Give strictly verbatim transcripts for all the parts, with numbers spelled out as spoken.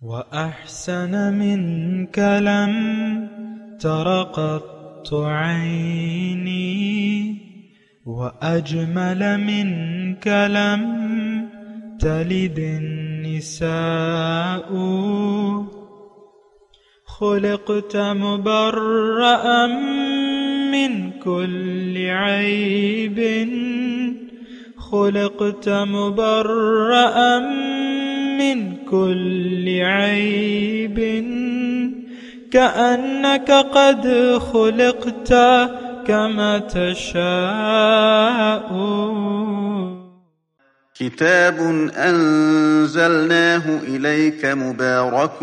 وأحسن منك لم تر قط عيني وأجمل منك لم تلد النساء خلقت مبرأ من كل عيب خلقت مبرأ من كل عيب كأنك قد خلقت كما تشاء. كتاب أنزلناه إليك مبارك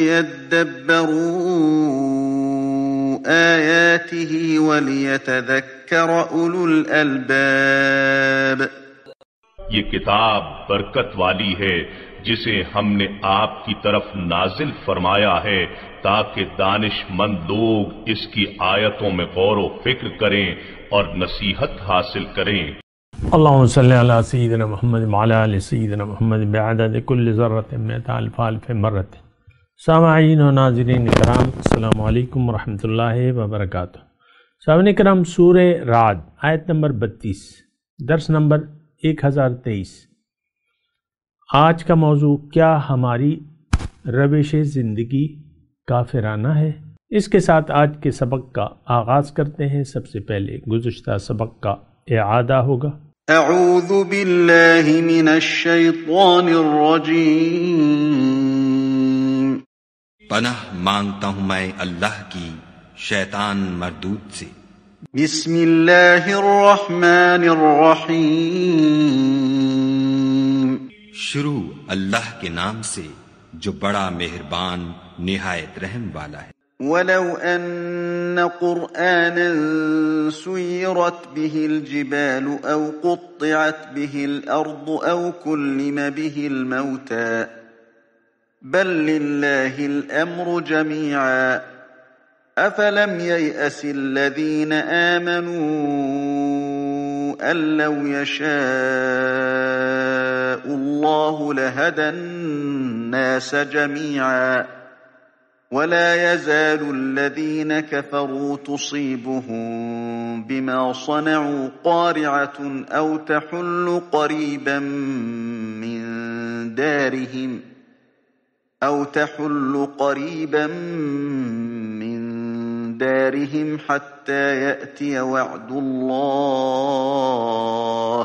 ليدبروا آياته وليتذكر أولو الألباب. یہ کتاب برکت والی ہے جسے ہم نے آپ کی طرف نازل فرمایا ہے تاکہ دانش مند لوگ اس کی آیتوں میں غور و فکر کریں اور نصیحت حاصل کریں. اللہم صلی علی سیدنا محمد وعلی آل سیدنا محمد بعدد کل ذرۃ مئۃ الف الف مرۃ. سامعین و ناظرین کرام، السلام علیکم ورحمۃ اللہ وبرکاتہ. سامعین کرام، سورہ رعد آیت نمبر بتیس، درس نمبر ایک ہزار تیئیس. آج کا موضوع کیا ہماری روش زندگی کافرانہ ہے؟ اس کے ساتھ آج کے سبق کا آغاز کرتے ہیں. سب سے پہلے گزشتہ سبق کا اعادہ ہوگا. اعوذ باللہ من الشیطان الرجیم. پناہ مانگتا ہوں میں اللہ کی شیطان مردود سے. بسم اللہ الرحمن الرحیم. شروع اللہ کے نام سے جو بڑا مہربان نہایت رحم والا ہے. ولو ان قرآنا سيرت به الجبال او قطعت به الارض او كلم به الموتى بل لله الامر جميعا افلم ييأس الذين آمنوا ان لو يشاء الله لهدى الناس جميعا ولا يزال الذين كفروا تصيبهم بما صنعوا قارعة أو تحل قريبا من دارهم أو تحل قريبا من دارهم حتى يأتي وعد الله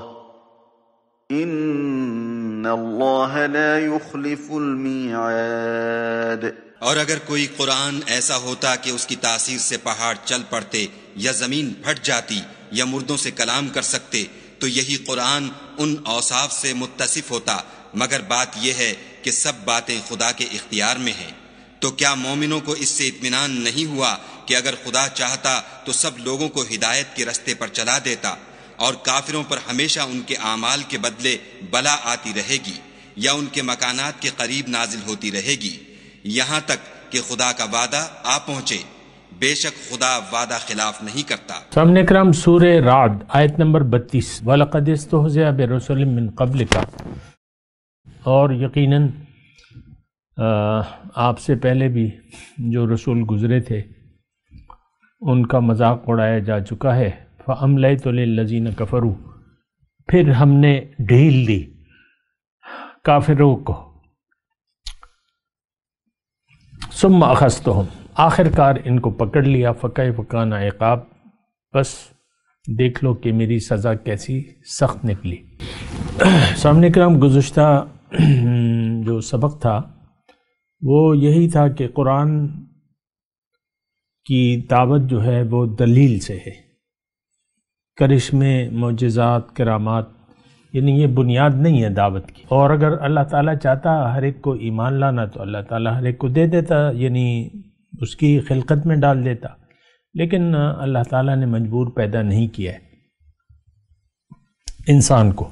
إن الله لا يخلف الميعاد. اور اگر کوئی قرآن ایسا ہوتا کہ اس کی تاثیر سے پہاڑ چل پڑتے یا زمین پھٹ جاتی یا مردوں سے کلام کر سکتے تو یہی قرآن ان اوصاف سے متصف ہوتا، مگر بات یہ ہے کہ سب باتیں خدا کے اختیار میں ہیں. تو کیا مومنوں کو اس سے اطمینان نہیں ہوا کہ اگر خدا چاہتا تو سب لوگوں کو ہدایت کے رستے پر چلا دیتا، اور کافروں پر ہمیشہ ان کے اعمال کے بدلے بلا آتی رہے گی یا ان کے مکانات کے قریب نازل ہوتی رہے گی یہاں تک کہ خدا کا وعدہ آ پہنچے. بے شک خدا وعدہ خلاف نہیں کرتا. سامنے کرام، سورہ رعد آیت نمبر بتیس. وَلَقَدِ اسْتُهْزِئَ بِرُسُلٍ مِّن قَبْلِكَ، اور یقیناً آپ سے پہلے بھی جو رسول گزرے تھے ان کا مذاق اڑایا جا چکا ہے. فَأَمْلَيْتُ لِلَّذِينَ كَفَرُوا، پھر ہم نے ڈھیل دی کافروں کو. ثم اخذتهم، آخر کار ان کو پکڑ لیا. فکیف کان عقاب، بس دیکھ لو کہ میری سزا کیسی سخت نکلی. سامنے کرام، گزشتہ جو سبق تھا وہ یہی تھا کہ قرآن کی دعوت جو ہے وہ دلیل سے ہے. کرشمے، معجزات، کرامات، یعنی یہ بنیاد نہیں ہے دعوت کی. اور اگر اللہ تعالیٰ چاہتا ہر ایک کو ایمان لانا تو اللہ تعالیٰ ہر ایک کو دے دیتا، یعنی اس کی خلقت میں ڈال دیتا. لیکن اللہ تعالیٰ نے مجبور پیدا نہیں کیا ہے انسان کو.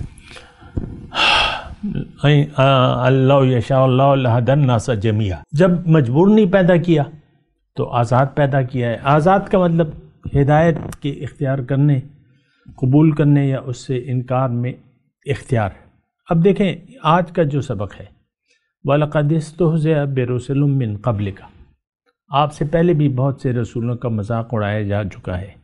اللہ یشاء اللہ لہدی الناس جمیعا، جب مجبور نہیں پیدا کیا تو آزاد پیدا کیا ہے. آزاد کا مطلب ہدایت کے اختیار کرنے، قبول کرنے یا اس سے انکار میں اختیار ہے. اب دیکھیں آج کا جو سبق ہے وَلَقَدِ اسْتُهْزِئَ بِرُسُلٍ مِّن قَبْلِكَ، آپ سے پہلے بھی بہت سے رسولوں کا مذاق اڑایا جا چکا ہے،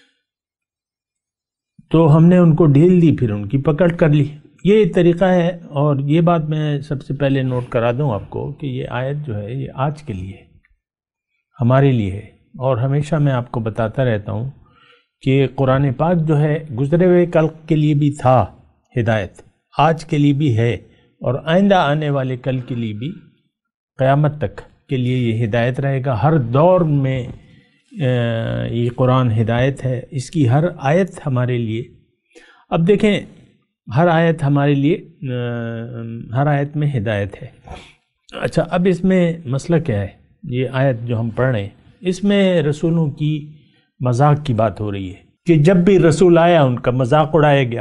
تو ہم نے ان کو ڈھیل دی، پھر ان کی پکڑ کر لی۔ یہ طریقہ ہے، اور یہ بات میں سب سے پہلے نوٹ کرا دوں آپ کو کہ یہ آیت جو ہے یہ آج کے لیے ہے، ہمارے لیے ہے، اور ہمیشہ میں آپ کو بتاتا رہتا ہوں کہ قرآن پاک جو ہے گزرے ہوئے کل کے لیے بھی تھا ہدایت، آج کے لیے بھی ہے، اور آئندہ آنے والے کل کے لیے بھی، قیامت تک کے لیے یہ ہدایت رہے گا۔ ہر دور میں یہ قرآن ہدایت ہے، اس کی ہر آیت ہمارے لیے، اب دیکھیں ہر آیت ہمارے لیے، ہر آیت میں ہدایت ہے۔ اچھا، اب اس میں مسئلہ کیا ہے؟ یہ آیت جو ہم پڑھ رہے ہیں اس میں رسولوں کی مذاق کی بات ہو رہی ہے کہ جب بھی رسول آیا ان کا مذاق اڑایا گیا،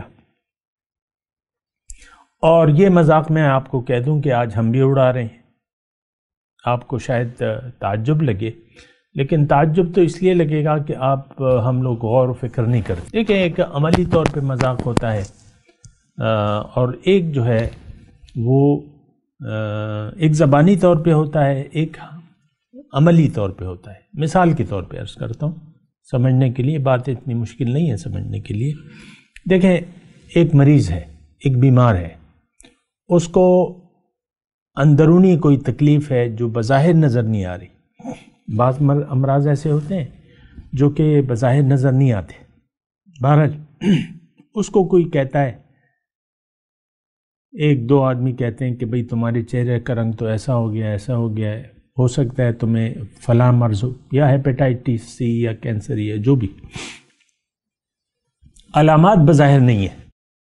اور یہ مذاق میں آپ کو کہہ دوں کہ آج ہم بھی اڑا رہے ہیں۔ آپ کو شاید تعجب لگے، لیکن تعجب تو اس لیے لگے گا کہ آپ ہم لوگ غور و فکر نہیں کرتے۔ دیکھیں، ایک عملی طور پہ مذاق ہوتا ہے، اور ایک جو ہے وہ ایک زبانی طور پہ ہوتا ہے، ایک عملی طور پہ ہوتا ہے۔ مثال کے طور پہ عرض کرتا ہوں سمجھنے کے لیے، بات اتنی مشکل نہیں ہے سمجھنے کے لیے۔ دیکھیں، ایک مریض ہے، ایک بیمار ہے، اس کو اندرونی کوئی تکلیف ہے جو بظاہر نظر نہیں آ رہی۔ بعض امراض ایسے ہوتے ہیں جو کہ بظاہر نظر نہیں آتے، بہرحال اس کو کوئی کہتا ہے، ایک دو آدمی کہتے ہیں کہ بھئی تمہارے چہرے کا رنگ تو ایسا ہو گیا ایسا ہو گیا ہے، ہو سکتا ہے تمہیں فلاں مرض ہو، یا ہیپیٹائٹس سی یا کینسر یا جو بھی، علامات بظاہر نہیں ہے،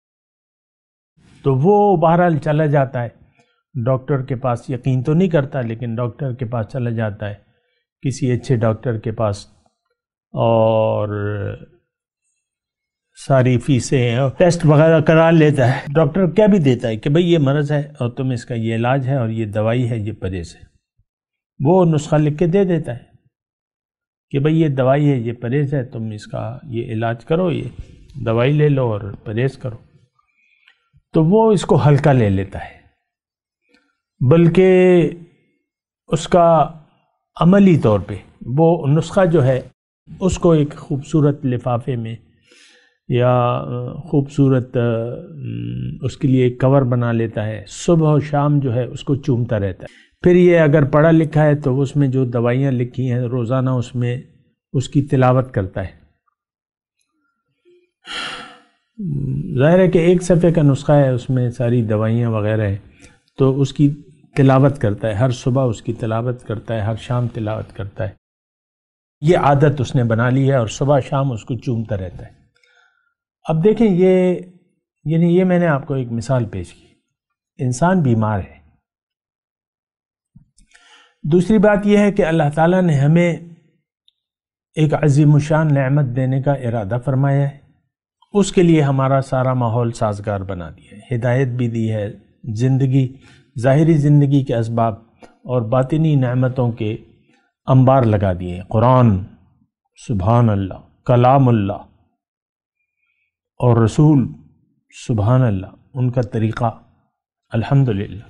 تو وہ بہرحال چلا جاتا ہے ڈاکٹر کے پاس، یقین تو نہیں کرتا لیکن ڈاکٹر کے پاس چلا جاتا ہے، کسی اچھے ڈاکٹر کے پاس، اور ساری فیسیں اور ٹیسٹ وغیرہ کرا لیتا ہے۔ ڈاکٹر کیا بھی دیتا ہے کہ بھئی یہ مرض ہے اور تم اس کا یہ علاج ہے اور یہ دوائی ہے، یہ پرہیز ہے، وہ نسخہ لکھ کے دے دیتا ہے کہ بھئی یہ دوائی ہے، یہ پرہیز ہے، تم اس کا یہ علاج کرو، یہ دوائی لے لو اور پرہیز کرو، تو وہ اس کو ہلکا لے لیتا ہے، بلکہ اس کا عملی طور پہ وہ نسخہ جو ہے اس کو ایک خوبصورت لفافے میں یا خوبصورت اس کے لیے ایک کور بنا لیتا ہے، صبح و شام جو ہے اس کو چومتا رہتا ہے۔ پھر یہ اگر پڑھا لکھا ہے تو اس میں جو دوائیاں لکھی ہیں روزانہ اس میں اس کی تلاوت کرتا ہے۔ ظاہر ہے کہ ایک صفحے کا نسخہ ہے، اس میں ساری دوائیاں وغیرہ ہیں، تو اس کی تلاوت کرتا ہے، ہر صبح اس کی تلاوت کرتا ہے، ہر شام تلاوت کرتا ہے۔ یہ عادت اس نے بنا لی ہے اور صبح شام اس کو چومتا رہتا ہے۔ اب دیکھیں، یہ یعنی یہ میں نے آپ کو ایک مثال پیش کی، انسان بیمار ہے۔ دوسری بات یہ ہے کہ اللہ تعالیٰ نے ہمیں ایک عظیم الشان نعمت دینے کا ارادہ فرمایا ہے، اس کے لیے ہمارا سارا ماحول سازگار بنا دیا ہے، ہدایت بھی دی ہے، زندگی، ظاہری زندگی کے اسباب اور باطنی نعمتوں کے انبار لگا دیے ہیں، قرآن، سبحان اللہ، کلام اللہ اور رسول، سبحان اللہ، ان کا طریقہ، الحمدللہ،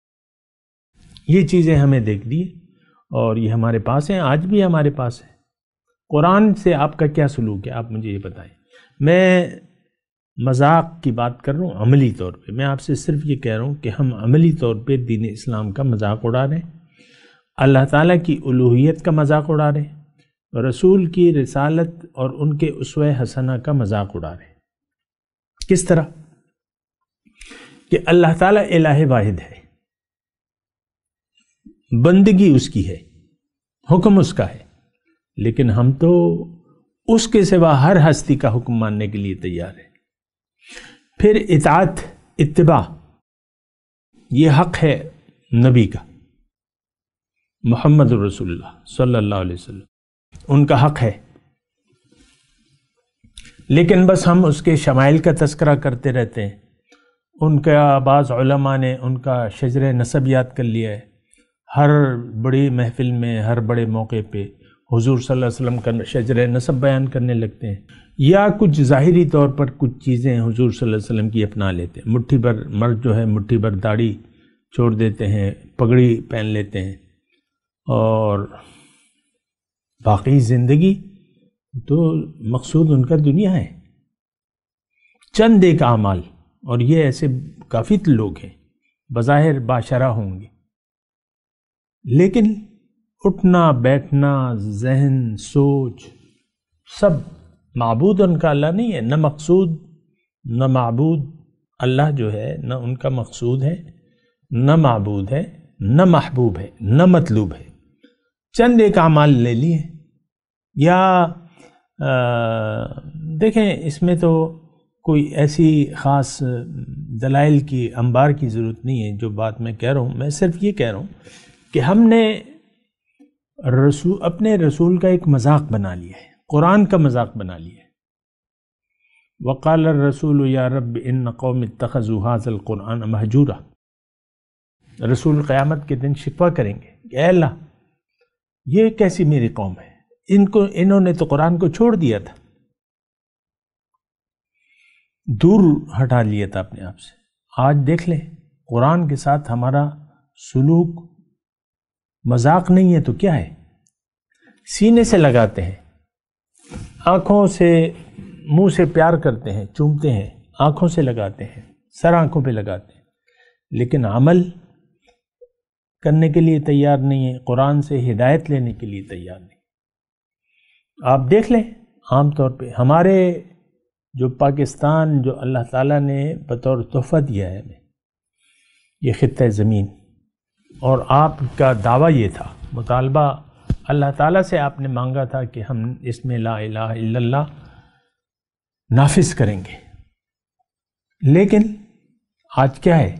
یہ چیزیں ہمیں دیکھ دی اور یہ ہمارے پاس ہیں، آج بھی ہمارے پاس ہے۔ قرآن سے آپ کا کیا سلوک ہے، آپ مجھے یہ بتائیں۔ میں مذاق کی بات کر رہا ہوں عملی طور پہ، میں آپ سے صرف یہ کہہ رہا ہوں کہ ہم عملی طور پہ دین اسلام کا مذاق اڑا رہے ہیں، اللہ تعالیٰ کی الوہیت کا مذاق اڑا رہے ہیں، رسول کی رسالت اور ان کے اسوہ حسنہ کا مذاق اڑا رہے ہیں۔ کس طرح؟ کہ اللہ تعالیٰ الہ واحد ہے، بندگی اس کی ہے، حکم اس کا ہے، لیکن ہم تو اس کے سوا ہر ہستی کا حکم ماننے کے لیے تیار ہیں۔ پھر اطاعت، اتباع، یہ حق ہے نبی کا، محمد رسول اللہ صلی اللہ علیہ وسلم، ان کا حق ہے، لیکن بس ہم اس کے شمائل کا تذکرہ کرتے رہتے ہیں، ان کا بعض علماء نے ان کا شجر نسب یاد کر لیا ہے، ہر بڑی محفل میں، ہر بڑے موقع پہ حضور صلی اللہ علیہ وسلم کا شجر نسب بیان کرنے لگتے ہیں، یا کچھ ظاہری طور پر کچھ چیزیں حضور صلی اللہ علیہ وسلم کی اپنا لیتے ہیں، مٹھی بھر مرد جو ہے مٹھی بھر داڑھی چھوڑ دیتے ہیں، پگڑی پہن لیتے ہیں، اور باقی زندگی تو مقصود ان کا دنیا ہے، چند ایک اعمال. اور یہ ایسے کافی لوگ ہیں بظاہر باشرہ ہوں گے، لیکن اٹھنا بیٹھنا، ذہن، سوچ، سب معبود ان کا اللہ نہیں ہے. نہ مقصود نہ معبود اللہ جو ہے، نہ ان کا مقصود ہے، نہ معبود ہے، نہ محبوب ہے، نہ مطلوب ہے. چند ایک اعمال لے لیے. یا دیکھیں اس میں تو کوئی ایسی خاص دلائل کی انبار کی ضرورت نہیں ہے جو بات میں کہہ رہا ہوں. میں صرف یہ کہہ رہا ہوں کہ ہم نے رسول اپنے رسول کا ایک مذاق بنا لیا ہے، قرآن کا مذاق بنا لیا ہے. وقال الرسول یا رب ان قوم اتخذوا هذا القرآن مہجورا. رسول قیامت کے دن شکوہ کریں گے کہ اے اللہ یہ کیسی میری قوم ہے، ان کو انہوں نے تو قرآن کو چھوڑ دیا تھا، دور ہٹا لیا تھا اپنے آپ سے. آج دیکھ لیں قرآن کے ساتھ ہمارا سلوک مذاق نہیں ہے تو کیا ہے؟ سینے سے لگاتے ہیں، آنکھوں سے، منہ سے پیار کرتے ہیں، چومتے ہیں، آنکھوں سے لگاتے ہیں، سر آنکھوں پہ لگاتے ہیں، لیکن عمل کرنے کے لیے تیار نہیں ہے، قرآن سے ہدایت لینے کے لیے تیار نہیں. آپ دیکھ لیں عام طور پہ ہمارے جو پاکستان جو اللہ تعالیٰ نے بطور تحفہ دیا ہے ہمیں، یہ خطہ زمین، اور آپ کا دعویٰ یہ تھا، مطالبہ اللہ تعالیٰ سے آپ نے مانگا تھا کہ ہم اس میں لا الہ الا اللہ نافذ کریں گے. لیکن آج کیا ہے؟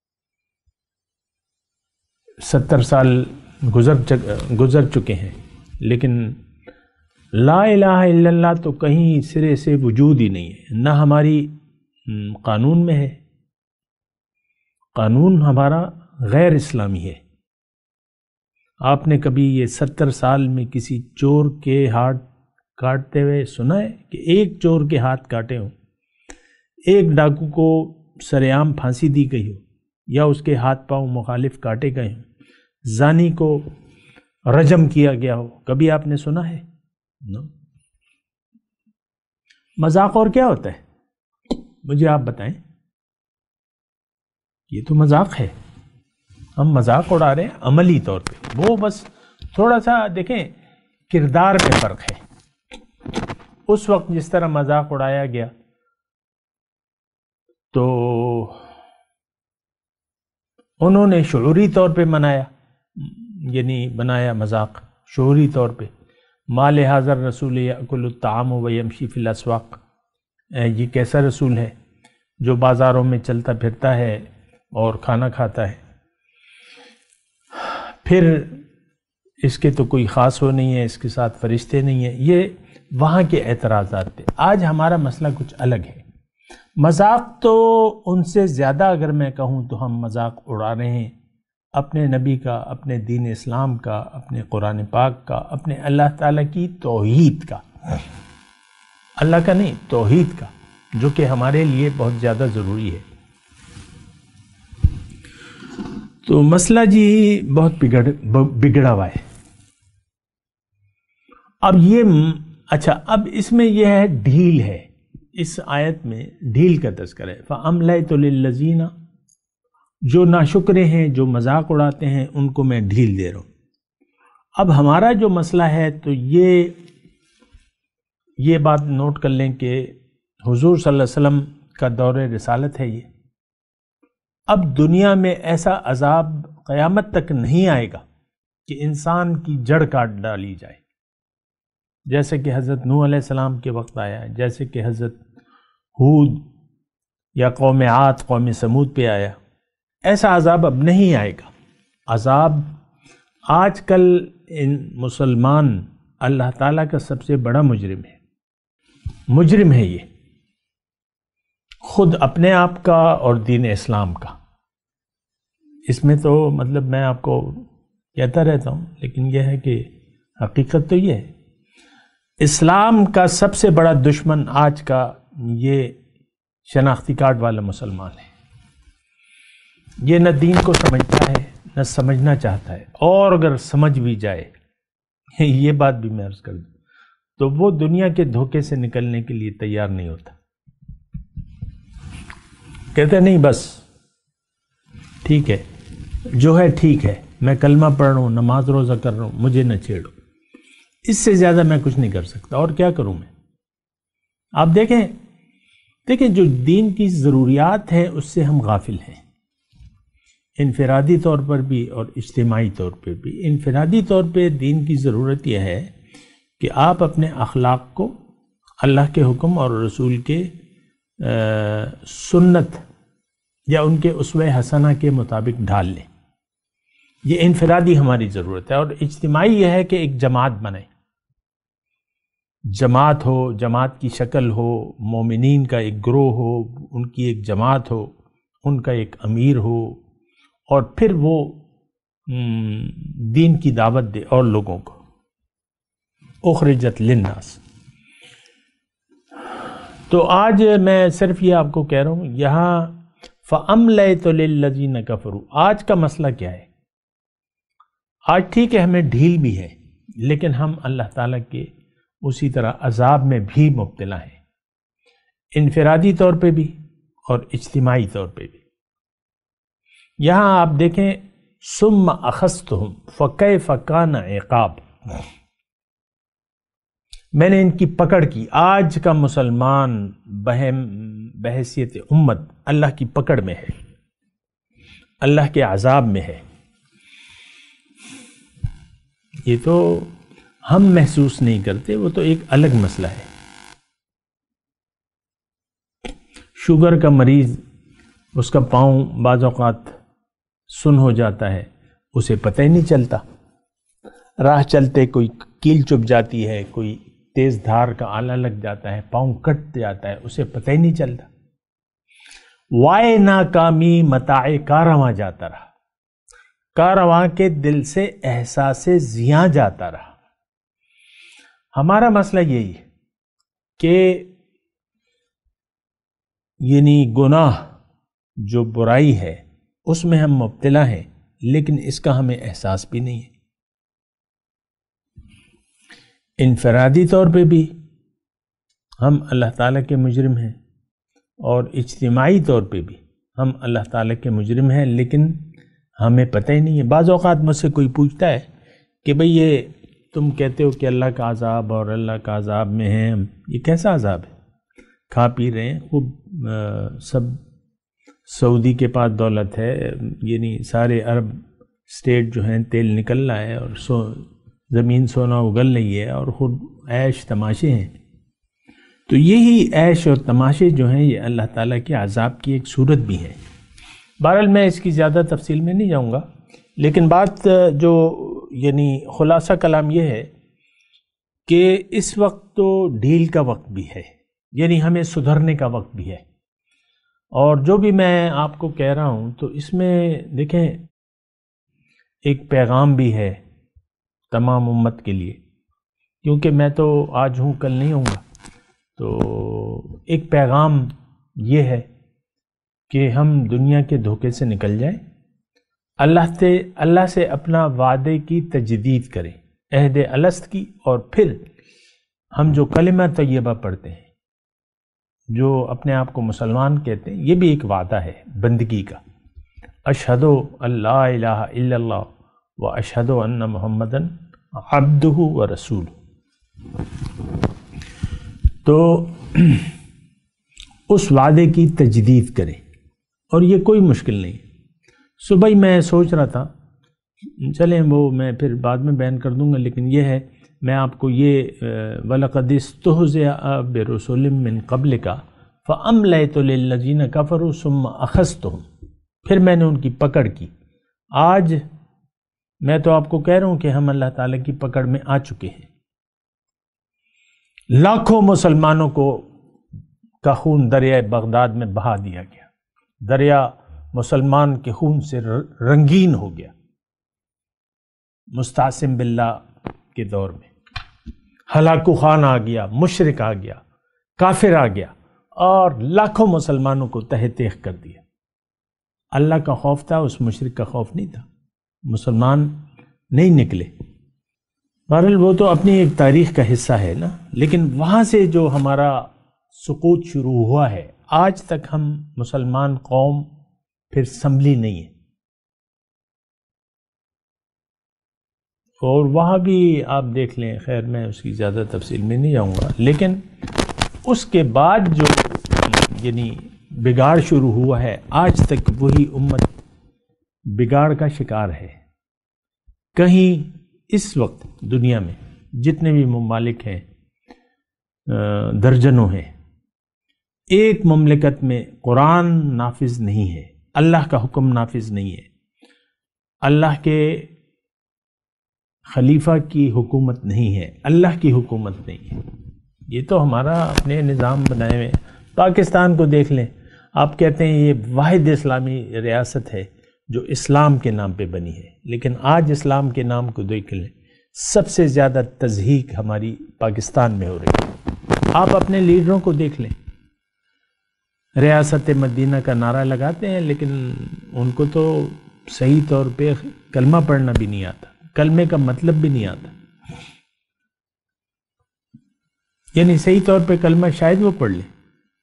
ستر سال گزر گزر چکے ہیں، لیکن لا الہ الا اللہ تو کہیں سرے سے وجود ہی نہیں ہے. نہ ہماری قانون میں ہے، قانون ہمارا غیر اسلامی ہے. آپ نے کبھی یہ ستر سال میں کسی چور کے ہاتھ کاٹتے ہوئے سنا ہے کہ ایک چور کے ہاتھ کاٹے ہوں، ایک ڈاکو کو سر عام پھانسی دی گئی ہو، یا اس کے ہاتھ پاؤں مخالف کاٹے گئے ہوں، زانی کو رجم کیا گیا ہو؟ کبھی آپ نے سنا ہے؟ نو. مذاق اور کیا ہوتا ہے؟ مجھے آپ بتائیں. یہ تو مذاق ہے، ہم مذاق اڑا رہے ہیں عملی طور پہ. وہ بس تھوڑا سا دیکھیں کردار میں فرق ہے. اس وقت جس طرح مذاق اڑایا گیا تو انہوں نے شعوری طور پہ منایا، یعنی بنایا مذاق شعوری طور پہ. مال حاضر رسول یأکل الطعام ویمشی فی الاسواق، یہ کیسا رسول ہے جو بازاروں میں چلتا پھرتا ہے اور کھانا کھاتا ہے. پھر اس کے تو کوئی خاص وہ نہیں ہے، اس کے ساتھ فرشتے نہیں ہیں. یہ وہاں کے اعتراضات تھے. آج ہمارا مسئلہ کچھ الگ ہے. مذاق تو ان سے زیادہ اگر میں کہوں تو ہم مذاق اڑا رہے ہیں اپنے نبی کا، اپنے دین اسلام کا، اپنے قرآن پاک کا، اپنے اللہ تعالیٰ کی توحید کا. اللہ کا نہیں، توحید کا، جو کہ ہمارے لیے بہت زیادہ ضروری ہے. تو مسئلہ جی بہت بگڑ بگڑا ہوا ہے. اب یہ اچھا اب اس میں یہ ہے ڈھیل ہے، اس آیت میں ڈھیل کا تذکرہ ہے. فَأَمْلَيْتُ لِلَّذِينَ، جو ناشکرے ہیں، جو مذاق اڑاتے ہیں، ان کو میں ڈھیل دے رہا ہوں. اب ہمارا جو مسئلہ ہے تو یہ یہ بات نوٹ کر لیں کہ حضور صلی اللہ علیہ وسلم کا دور رسالت ہے یہ. اب دنیا میں ایسا عذاب قیامت تک نہیں آئے گا کہ انسان کی جڑ کاٹ ڈالی جائے، جیسے کہ حضرت نوح علیہ السلام کے وقت آیا ہے، جیسے کہ حضرت ہود یا قوم عاد، قوم سمود پہ آیا. ایسا عذاب اب نہیں آئے گا. عذاب آج کل ان مسلمان اللہ تعالیٰ کا سب سے بڑا مجرم ہے. مجرم ہے یہ، خود اپنے آپ کا اور دین اسلام کا. اس میں تو مطلب میں آپ کو کہتا رہتا ہوں، لیکن یہ ہے کہ حقیقت تو یہ ہے اسلام کا سب سے بڑا دشمن آج کا یہ شناختی کارڈ والا مسلمان ہے. یہ نہ دین کو سمجھتا ہے نہ سمجھنا چاہتا ہے، اور اگر سمجھ بھی جائے، یہ بات بھی میں عرض کر دوں، تو وہ دنیا کے دھوکے سے نکلنے کے لیے تیار نہیں ہوتا. کہتے نہیں بس ٹھیک ہے، جو ہے ٹھیک ہے، میں کلمہ پڑھ رہا ہوں، نماز روزہ کر رہا ہوں، مجھے نہ چھیڑو، اس سے زیادہ میں کچھ نہیں کر سکتا، اور کیا کروں میں. آپ دیکھیں دیکھیں جو دین کی ضروریات ہیں اس سے ہم غافل ہیں، انفرادی طور پر بھی اور اجتماعی طور پہ بھی. انفرادی طور پہ دین کی ضرورت یہ ہے کہ آپ اپنے اخلاق کو اللہ کے حکم اور رسول کے سنت یا ان کے اسوہ حسنہ کے مطابق ڈھال لیں. یہ انفرادی ہماری ضرورت ہے. اور اجتماعی یہ ہے کہ ایک جماعت بنائیں، جماعت ہو، جماعت کی شکل ہو، مومنین کا ایک گروہ ہو، ان کی ایک جماعت ہو، ان کا ایک امیر ہو، اور پھر وہ دین کی دعوت دے اور لوگوں کو. اخرجت للناس. تو آج میں صرف یہ آپ کو کہہ رہا ہوں، یہاں فَأَمْلَيْتُ لِلَّذِينَ كَفَرُوا. آج کا مسئلہ کیا ہے؟ آج ٹھیک ہے ہمیں ڈھیل بھی ہے، لیکن ہم اللہ تعالیٰ کے اسی طرح عذاب میں بھی مبتلا ہیں، انفرادی طور پہ بھی اور اجتماعی طور پہ بھی. یہاں آپ دیکھیں ثُمَّ أَخَذْتُهُمْ فَكَيْفَ كَانَ عِقَابِ. میں نے ان کی پکڑ کی. آج کا مسلمان بہم بحیثیت امت اللہ کی پکڑ میں ہے، اللہ کے عذاب میں ہے. یہ تو ہم محسوس نہیں کرتے، وہ تو ایک الگ مسئلہ ہے. شوگر کا مریض، اس کا پاؤں بعض اوقات سن ہو جاتا ہے، اسے پتہ ہی نہیں چلتا. راہ چلتے کوئی کیل چبھ جاتی ہے، کوئی تیز دھار کا آلہ لگ جاتا ہے، پاؤں کٹ جاتا ہے، اسے پتہ ہی نہیں چلتا. وائے ناکامی متاع کارواں جاتا رہا، کارواں کے دل سے احساس زیاں جاتا رہا. ہمارا مسئلہ یہی ہے کہ یعنی گناہ جو برائی ہے اس میں ہم مبتلا ہیں، لیکن اس کا ہمیں احساس بھی نہیں ہے. انفرادی طور پہ بھی ہم اللہ تعالیٰ کے مجرم ہیں، اور اجتماعی طور پہ بھی ہم اللہ تعالیٰ کے مجرم ہیں، لیکن ہمیں پتہ ہی نہیں ہے. بعض اوقات مجھ سے کوئی پوچھتا ہے کہ بھئی یہ تم کہتے ہو کہ اللہ کا عذاب اور اللہ کا عذاب میں ہیں، یہ کیسا عذاب ہے؟ کھا پی رہے ہیں خوب، سب سعودی کے پاس دولت ہے، یعنی سارے عرب اسٹیٹ جو ہیں تیل نکل رہا ہے، اور سو زمین سونا اگل رہی ہے، اور خود عیش تماشے ہیں. تو یہی عیش اور تماشے جو ہیں یہ اللہ تعالیٰ کے عذاب کی ایک صورت بھی ہے. بہرحال میں اس کی زیادہ تفصیل میں نہیں جاؤں گا، لیکن بات جو یعنی خلاصہ کلام یہ ہے کہ اس وقت تو ڈھیل کا وقت بھی ہے، یعنی ہمیں سدھرنے کا وقت بھی ہے. اور جو بھی میں آپ کو کہہ رہا ہوں تو اس میں دیکھیں ایک پیغام بھی ہے تمام امت کے لیے، کیونکہ میں تو آج ہوں کل نہیں ہوں گا. تو ایک پیغام یہ ہے کہ ہم دنیا کے دھوکے سے نکل جائیں، اللہ سے اللہ سے اپنا وعدے کی تجدید کریں، عہد الست کی، اور پھر ہم جو کلمہ طیبہ پڑھتے ہیں، جو اپنے آپ کو مسلمان کہتے ہیں، یہ بھی ایک وعدہ ہے بندگی کا. اشہد ان لا الہ الا اللہ و اشہد ان محمدن عبدہ و رسولہ. تو اس وعدے کی تجدید کریں، اور یہ کوئی مشکل نہیں. صبح ہی میں سوچ رہا تھا، چلیں وہ میں پھر بعد میں بیان کر دوں گا، لیکن یہ ہے میں آپ کو یہ وَلَقَدِ اسْتُهْزِئَ بِرُسُلٍ مِّن قَبْلِكَ فَأَمْلَيْتُ لِلَّذِينَ كَفَرُوا ثُمَّ أَخَذْتُهُمْ. پھر میں نے ان کی پکڑ کی. آج میں تو آپ کو کہہ رہا ہوں کہ ہم اللہ تعالیٰ کی پکڑ میں آ چکے ہیں. لاکھوں مسلمانوں کو کا خون دریائے بغداد میں بہا دیا گیا. دریا مسلمان کے خون سے رنگین ہو گیا مستعصم باللہ کے دور میں. ہلاکو خان آ گیا، مشرک آ گیا، کافر آ گیا، اور لاکھوں مسلمانوں کو تہہ تیغ کر دیا. اللہ کا خوف تھا، اس مشرک کا خوف نہیں تھا، مسلمان نہیں نکلے۔ بہرحال وہ تو اپنی ایک تاریخ کا حصہ ہے نا، لیکن وہاں سے جو ہمارا سقوط شروع ہوا ہے، آج تک ہم مسلمان قوم پھر سنبھلی نہیں ہے، اور وہاں بھی آپ دیکھ لیں، خیر میں اس کی زیادہ تفصیل میں نہیں جاؤں گا، لیکن اس کے بعد جو یعنی بگاڑ شروع ہوا ہے، آج تک وہی امت بگاڑ کا شکار ہے۔ کہیں اس وقت دنیا میں جتنے بھی ممالک ہیں، درجنوں ہیں، ایک مملکت میں قرآن نافذ نہیں ہے، اللہ کا حکم نافذ نہیں ہے، اللہ کے خلیفہ کی حکومت نہیں ہے، اللہ کی حکومت نہیں ہے۔ یہ تو ہمارا اپنے نظام بنائے ہوئے۔ پاکستان کو دیکھ لیں، آپ کہتے ہیں یہ واحد اسلامی ریاست ہے جو اسلام کے نام پہ بنی ہے، لیکن آج اسلام کے نام کو دیکھ لیں، سب سے زیادہ تضحیک ہماری پاکستان میں ہو رہی ہے۔ آپ اپنے لیڈروں کو دیکھ لیں، ریاست مدینہ کا نعرہ لگاتے ہیں، لیکن ان کو تو صحیح طور پہ کلمہ پڑھنا بھی نہیں آتا، کلمے کا مطلب بھی نہیں آتا، یعنی صحیح طور پہ کلمہ شاید وہ پڑھ لیں،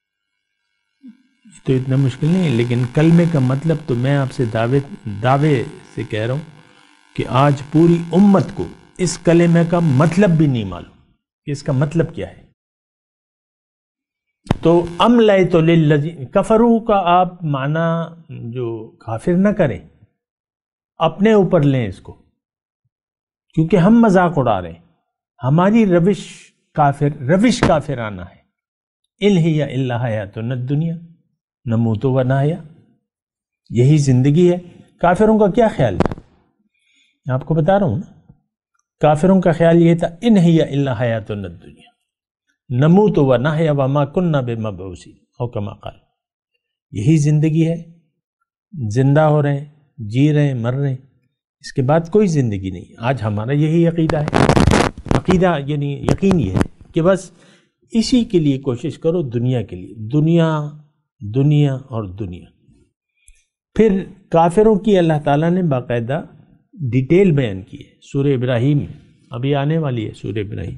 تو اتنا مشکل نہیں ہے، لیکن کلمے کا مطلب تو میں آپ سے دعوے دعوے سے کہہ رہا ہوں کہ آج پوری امت کو اس کلمے کا مطلب بھی نہیں معلوم کہ اس کا مطلب کیا ہے۔ تو املیت للذین کفروا کا آپ معنی جو کافر نہ کریں، اپنے اوپر لیں اس کو، کیونکہ ہم مذاق اڑا رہے ہیں، ہماری روش کافر روش کافرانہ ہے۔ ان ہی الا حیاتنا الدنیا نموت و نحیا، یہی زندگی ہے۔ کافروں کا کیا خیال تھا؟ میں آپ کو بتا رہا ہوں نا، کافروں کا خیال یہ تھا ان ہی الا حیاتنا الدنیا نموت و نحیا وما کننا بمبعوثین، او کما قال، یہی زندگی ہے، زندہ ہو رہے ہیں، جی رہے ہیں، مر رہے ہیں، اس کے بعد کوئی زندگی نہیں۔ آج ہمارا یہی عقیدہ ہے، عقیدہ یعنی یقین یہ ہے کہ بس اسی کے لیے کوشش کرو، دنیا کے لیے، دنیا دنیا اور دنیا۔ پھر کافروں کی اللہ تعالیٰ نے باقاعدہ ڈیٹیل بیان کی ہے سورہ ابراہیم میں، ابھی آنے والی ہے سورہ ابراہیم،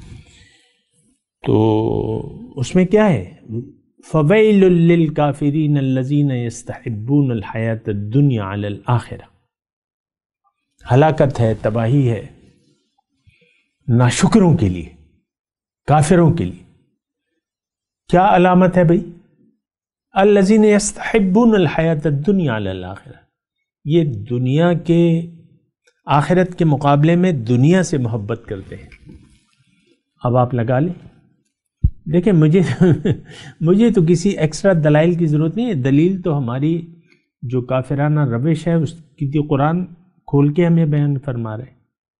تو اس میں کیا ہے؟ فَوَيْلٌ لِّلْكَافِرِينَ الَّذِينَ يَسْتَحِبُّونَ الْحَيَاةَ الدُّنْيَا عَلَى الْآخِرَةِ، ہلاکت ہے، تباہی ہے ناشکروں کے لیے، کافروں کے لیے۔ کیا علامت ہے بھئی؟ الذین یستحبون الحیات الدنیا علی الآخرہ، یہ دنیا کے آخرت کے مقابلے میں دنیا سے محبت کرتے ہیں۔ اب آپ لگا لیں، دیکھیں مجھے مجھے تو کسی ایکسٹرا دلائل کی ضرورت نہیں ہے، دلیل تو ہماری جو کافرانہ روش ہے اس کی تو قرآن کھول کے ہمیں بیان فرما رہے۔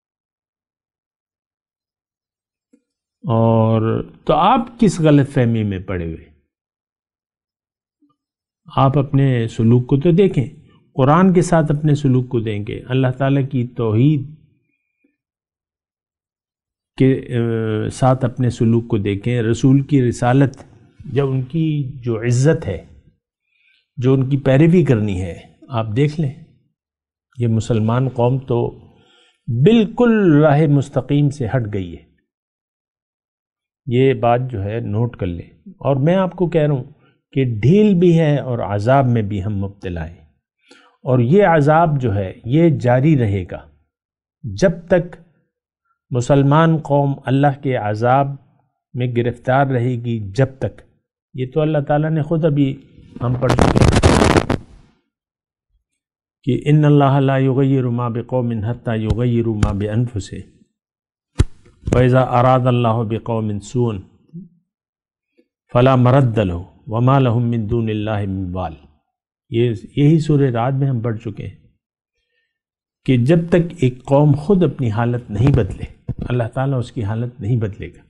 اور تو آپ کس غلط فہمی میں پڑے ہوئے؟ آپ اپنے سلوک کو تو دیکھیں، قرآن کے ساتھ اپنے سلوک کو دیں گے، اللہ تعالیٰ کی توحید کے ساتھ اپنے سلوک کو دیکھیں، رسول کی رسالت، جب ان کی جو عزت ہے، جو ان کی پیروی کرنی ہے، آپ دیکھ لیں، یہ مسلمان قوم تو بالکل راہ مستقیم سے ہٹ گئی ہے۔ یہ بات جو ہے نوٹ کر لیں، اور میں آپ کو کہہ رہا ہوں کہ ڈھیل بھی ہے اور عذاب میں بھی ہم مبتلا ہیں، اور یہ عذاب جو ہے یہ جاری رہے گا جب تک مسلمان قوم اللہ کے عذاب میں گرفتار رہے گی، جب تک، یہ تو اللہ تعالیٰ نے خود ابھی ہم پڑھ چکے ہیں کہ ان اللہ لا یغیر ما بقوم حتی یغیروا ما بانفسہم وَإِذَا أَرَادَ اللَّهُ بِقَوْمٍ سُوءًا فَلَا مَرَدَّ لَهُ وَمَا لَهُم مِّن دُونِ اللَّهِ مِن وَالٍ۔ یہ یہی سورہ رعد میں ہم پڑھ چکے ہیں کہ جب تک ایک قوم خود اپنی حالت نہیں بدلے، اللہ تعالیٰ اس کی حالت نہیں بدلے گا،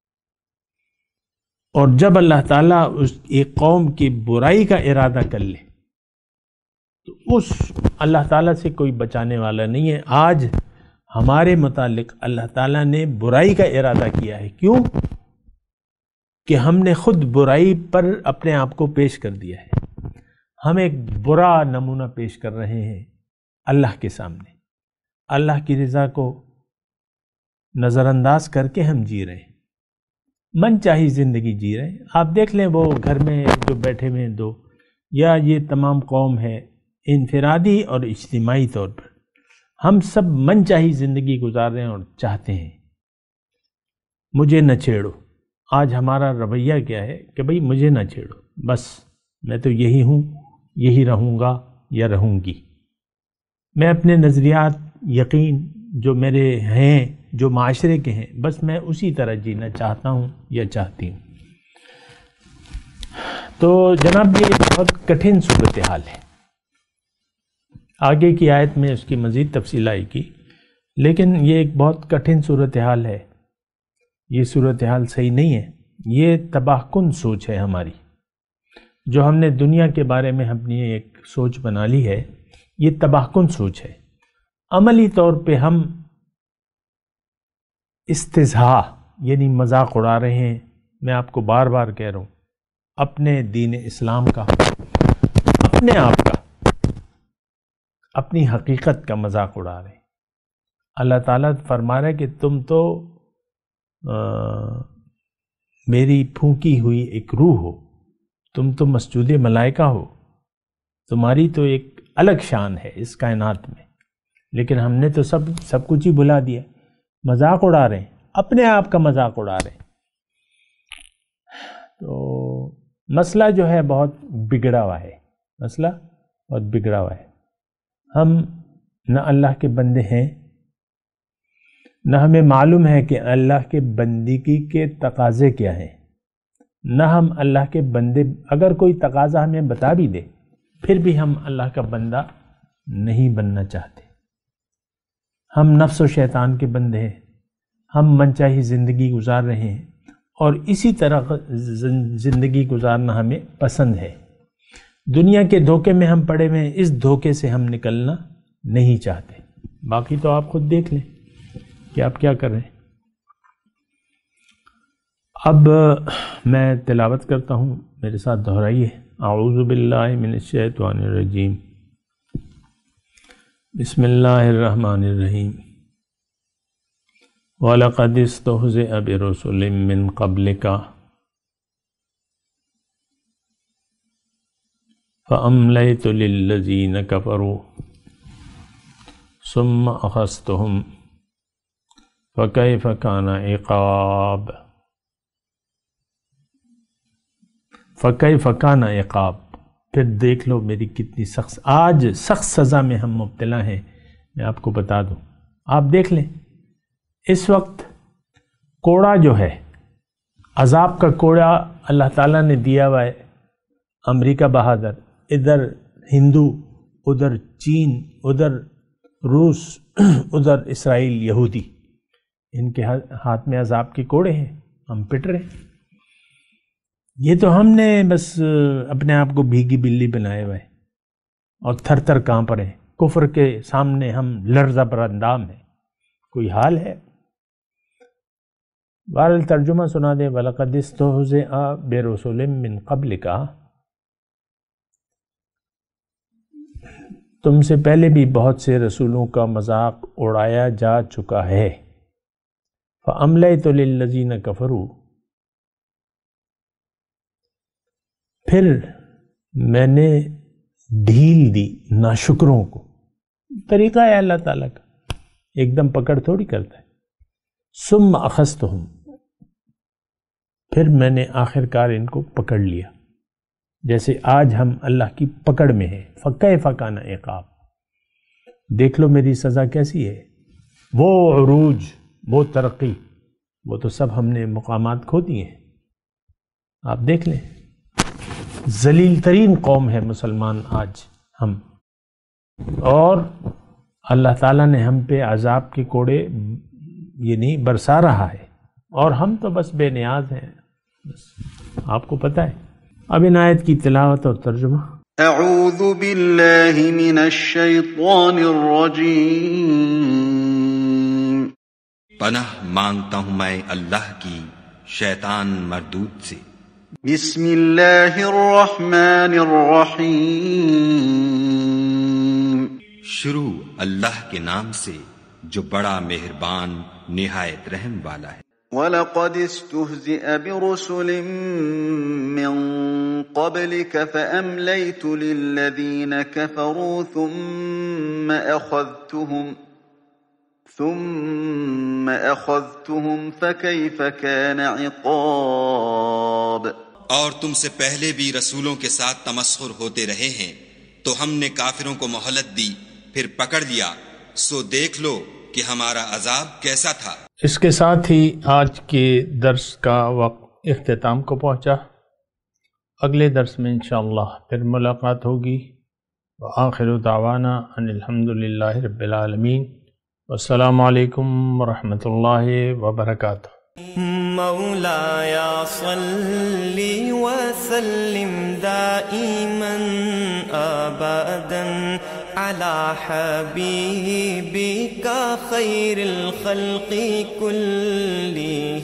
اور جب اللہ تعالیٰ اس ایک قوم کی برائی کا ارادہ کر لے تو اس اللہ تعالیٰ سے کوئی بچانے والا نہیں ہے۔ آج ہمارے متعلق اللہ تعالیٰ نے برائی کا ارادہ کیا ہے، کیوں؟ کہ ہم نے خود برائی پر اپنے آپ کو پیش کر دیا ہے، ہم ایک برا نمونہ پیش کر رہے ہیں اللہ کے سامنے. اللہ کی رضا کو نظر انداز کر کے ہم جی رہے ہیں، من چاہی زندگی جی رہے ہیں. آپ دیکھ لیں وہ گھر میں جو بیٹھے ہوئے ہیں دو، یا یہ تمام قوم ہے، انفرادی اور اجتماعی طور پر ہم سب من چاہی زندگی گزار رہے ہیں اور چاہتے ہیں مجھے نہ چھیڑو. آج ہمارا رویہ کیا ہے کہ بھئی مجھے نہ چھیڑو، بس میں تو یہی ہوں، یہی رہوں گا یا رہوں گی. میں اپنے نظریات، یقین جو میرے ہیں، جو معاشرے کے ہیں، بس میں اسی طرح جینا چاہتا ہوں یا چاہتی ہوں. تو جناب یہ بہت کٹھن صورتحال ہے. آگے کی آیت میں اس کی مزید تفصیل آئے گی، لیکن یہ ایک بہت کٹھن صورتحال ہے. یہ صورتحال صحیح نہیں ہے. یہ تباہ کن سوچ ہے ہماری، جو ہم نے دنیا کے بارے میں اپنی ایک سوچ بنا لی ہے. یہ تباہ کن سوچ ہے. عملی طور پہ ہم استہزاء یعنی مذاق اڑا رہے ہیں. میں آپ کو بار بار کہہ رہا ہوں، اپنے دین اسلام کا، اپنے آپ کا، اپنی حقیقت کا مذاق اڑا رہے ہیں. اللہ تعالیٰ فرما رہا ہے کہ تم تو میری پھونکی ہوئی ایک روح ہو، تم تو مسجود ملائکہ ہو، تمہاری تو ایک الگ شان ہے اس کائنات میں، لیکن ہم نے تو سب سب کچھ ہی بھلا دیا. مذاق اڑا رہے ہیں، اپنے آپ کا مذاق اڑا رہے ہیں. تو مسئلہ جو ہے بہت بگڑا ہوا ہے، مسئلہ بہت بگڑا ہوا ہے. ہم نہ اللہ کے بندے ہیں، نہ ہمیں معلوم ہے کہ اللہ کے بندگی کے تقاضے کیا ہیں، نہ ہم اللہ کے بندے. اگر کوئی تقاضا ہمیں بتا بھی دے پھر بھی ہم اللہ کا بندہ نہیں بننا چاہتے. ہم نفس و شیطان کے بندے ہیں. ہم منچاہی زندگی گزار رہے ہیں اور اسی طرح زندگی گزارنا ہمیں پسند ہے. دنیا کے دھوکے میں ہم پڑے ہوئے ہیں، اس دھوکے سے ہم نکلنا نہیں چاہتے. باقی تو آپ خود دیکھ لیں کہ آپ کیا کر رہے ہیں. اب میں تلاوت کرتا ہوں، میرے ساتھ دہرائیے. اعوذ باللہ من الشیطان الرجیم. بسم اللہ الرحمن الرحیم. وَلَقَدِ اسْتُهْزِئَ بِرُسُلٍ مِّن قَبْلِكَ فَأَمْلَيْتُ لِلَّذِينَ كَفَرُوا ثُمَّ أَخَذْتُهُمْ فَكَيْفَ كَانَ عِقَابِ. فَكَيْفَ كَانَ عِقَابِ. پھر دیکھ لو میری کتنی سخت، آج سخت سزا میں ہم مبتلا ہیں. میں آپ کو بتا دوں، آپ دیکھ لیں اس وقت کوڑا جو ہے، عذاب کا کوڑا اللہ تعالیٰ نے دیا ہوا ہے. امریکہ بہادر، ادھر ہندو، ادھر چین، ادھر روس، ادھر اسرائیل یہودی، ان کے ہاتھ میں عذاب کے کوڑے ہیں. ہم پٹ رہے ہیں. یہ تو ہم نے بس اپنے آپ کو بھیگی بلی بنائے ہوئے اور تھر تھر کانپ رہے ہیں. کفر کے سامنے ہم لرزہ پر اندام ہیں. کوئی حال ہے؟ بہرحال ترجمہ سنا دے. وَلَقَدِ اسْتُهْزِئَ بِرُسُلٍ مِّن قَبْلِكَ. تم سے پہلے بھی بہت سے رسولوں کا مذاق اڑایا جا چکا ہے. فَأَمْلَيْتُ لِلَّذِينَ كَفَرُوا. پھر میں نے ڈھیل دی ناشکروں کو. طریقہ ہے اللہ تعالیٰ کا، ایک دم پکڑ تھوڑی کرتا ہے. ثم اخذتہم. پھر میں نے آخر کار ان کو پکڑ لیا، جیسے آج ہم اللہ کی پکڑ میں ہیں. فکیف کان عقاب. دیکھ لو میری سزا کیسی ہے. وہ عروج، وہ ترقی، وہ تو سب ہم نے مقامات کھو دیے ہیں. آپ دیکھ لیں، ذلیل ترین قوم ہے مسلمان آج ہم، اور اللہ تعالیٰ نے ہم پہ عذاب کے کوڑے یعنی برسا رہا ہے، اور ہم تو بس بے نیاز ہیں. بس آپ کو پتہ ہے. اب ان آیت کی تلاوت اور ترجمہ. اعوذ باللہ من الشیطان الرجیم. پناہ مانگتا ہوں میں اللہ کی شیطان مردود سے. بسم اللہ الرحمن الرحیم شروع اللہ کے نام سے جو بڑا مہربان نہایت رحم والا ہے۔ وَلَقَدِ اسْتُهْزِئَ بِرُسُلٍ مِّن قَبْلِكَ فَأَمْلَيْتُ لِلَّذِينَ كَفَرُوا ثُمَّ أَخَذْتُهُمْ ثُمَّ أَخَذْتُهُمْ فَكَيْفَ كَانَ عِقَابِ۔ اور تم سے پہلے بھی رسولوں کے ساتھ تمسخر ہوتے رہے ہیں، تو ہم نے کافروں کو مہلت دی، پھر پکڑ لیا، سو دیکھ لو کہ ہمارا عذاب کیسا تھا۔ اس کے ساتھ ہی آج کے درس کا وقت اختتام کو پہنچا۔ اگلے درس میں انشاءاللہ پھر ملاقات ہوگی۔ وآخر دعوانا ان الحمد للہ رب العالمین، والسلام علیکم ورحمۃ اللہ وبرکاتہ۔ مولایا صلی وسلم دائما ابدا على حبيبك خير الخلق كلهم۔